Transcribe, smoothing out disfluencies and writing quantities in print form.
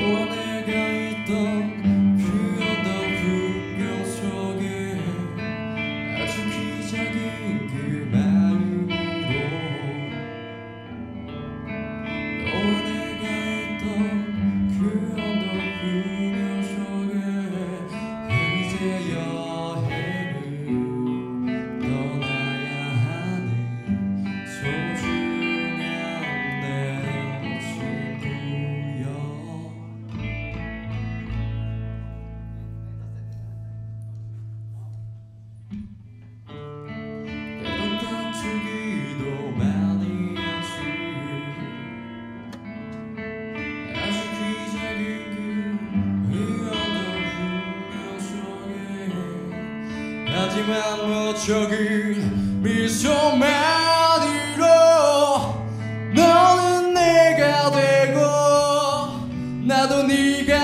내가 있던 그 언덕 풍경 속에 아주 기적인 그 마음으로 너와 내가 있던 그 언덕 풍경 속에 이제 여행을 떠나야 하는 소중한 내 친구여. 때론 다투기도 많이 하지. 아주 기적인 그 언덕 풍경 속에 하지만 멋쩍은 미소만으로 너는 내가 되고 나도 네가